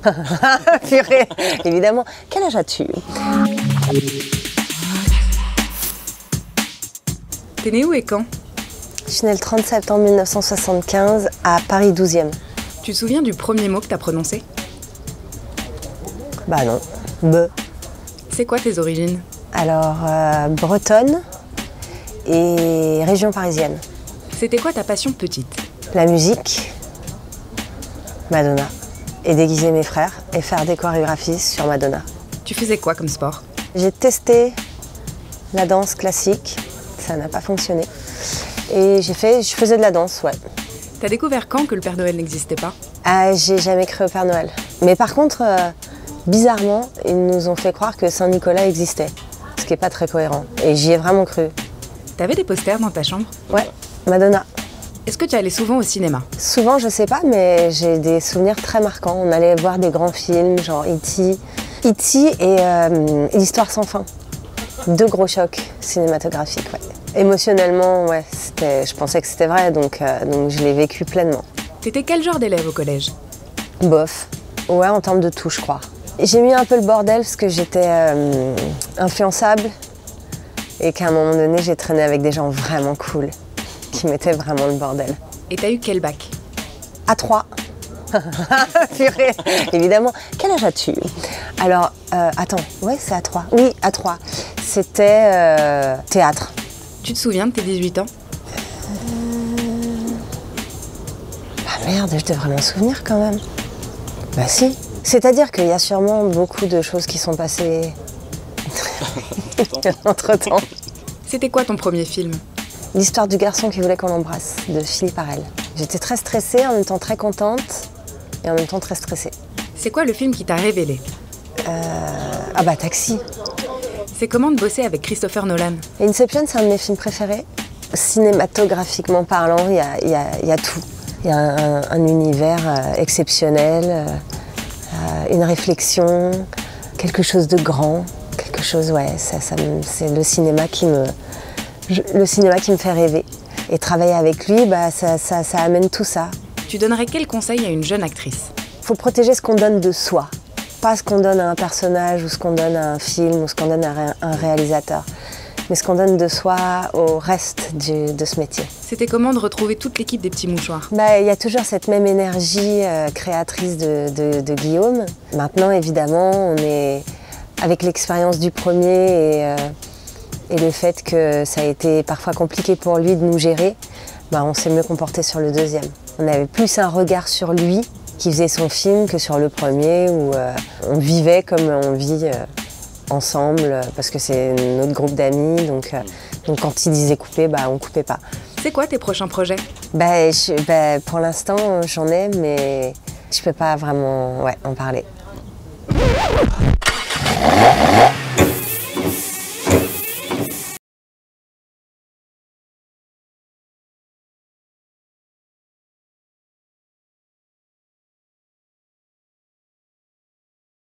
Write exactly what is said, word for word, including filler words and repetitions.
Purée, évidemment. Quel âge as-tu? T'es née où et quand? Je suis née le trente septembre mille neuf cent soixante-quinze à Paris douzième. Tu te souviens du premier mot que t'as prononcé? Bah non, be. C'est quoi tes origines? Alors, euh, bretonne et région parisienne. C'était quoi ta passion petite? La musique, Madonna, et déguiser mes frères et faire des chorégraphies sur Madonna. Tu faisais quoi comme sport? J'ai testé la danse classique, ça n'a pas fonctionné. Et j'ai fait, je faisais de la danse, ouais. T'as découvert quand que le Père Noël n'existait pas? Ah, j'ai jamais cru au Père Noël. Mais par contre, euh, bizarrement, ils nous ont fait croire que Saint-Nicolas existait, ce qui n'est pas très cohérent. Et j'y ai vraiment cru. T'avais des posters dans ta chambre? Ouais, Madonna. Est-ce que tu allais souvent au cinéma? Souvent, je sais pas, mais j'ai des souvenirs très marquants. On allait voir des grands films, genre E T E T et euh, L'Histoire sans fin. Deux gros chocs cinématographiques, ouais. Émotionnellement, ouais, je pensais que c'était vrai, donc, euh, donc je l'ai vécu pleinement. T'étais quel genre d'élève au collège? Bof. Ouais, en termes de tout, je crois. J'ai mis un peu le bordel parce que j'étais euh, influençable et qu'à un moment donné, j'ai traîné avec des gens vraiment cool qui mettaient vraiment le bordel. Et t'as eu quel bac? A trois. Purée, évidemment. Quel âge as-tu? Alors, euh, attends, ouais, c'est A trois. Oui, A trois. C'était euh, théâtre. Tu te souviens de tes dix-huit ans? euh... Bah merde, je devrais m'en souvenir quand même. Bah si. C'est-à-dire qu'il y a sûrement beaucoup de choses qui sont passées entre-temps. C'était quoi ton premier film? L'histoire du garçon qui voulait qu'on l'embrasse, de Philippe Arel. J'étais très stressée, en même temps très contente, et en même temps très stressée. C'est quoi le film qui t'a révélé? euh... Ah bah Taxi. C'est comment de bosser avec Christopher Nolan? Inception, c'est un de mes films préférés. Cinématographiquement parlant, il y a, y a, y a tout. Il y a un, un univers euh, exceptionnel, euh, une réflexion, quelque chose de grand, quelque chose, ouais, ça, ça me, c'est le cinéma qui me, je, le cinéma qui me fait rêver. Et travailler avec lui, bah, ça, ça, ça amène tout ça. Tu donnerais quel conseil à une jeune actrice? Il faut protéger ce qu'on donne de soi, pas ce qu'on donne à un personnage ou ce qu'on donne à un film ou ce qu'on donne à un réalisateur, mais ce qu'on donne de soi au reste du, de ce métier. C'était comment de retrouver toute l'équipe des Petits Mouchoirs? Bah, y a toujours cette même énergie euh, créatrice de, de, de Guillaume. Maintenant, évidemment, on est avec l'expérience du premier et, euh, et le fait que ça a été parfois compliqué pour lui de nous gérer, bah, on s'est mieux comporté sur le deuxième. On avait plus un regard sur lui qui faisait son film que sur le premier où euh, on vivait comme on vit euh, ensemble parce que c'est notre groupe d'amis, donc, euh, donc quand il disait couper, bah, on coupait pas. C'est quoi tes prochains projets? bah, je, bah, Pour l'instant, j'en ai, mais je peux pas vraiment ouais, en parler.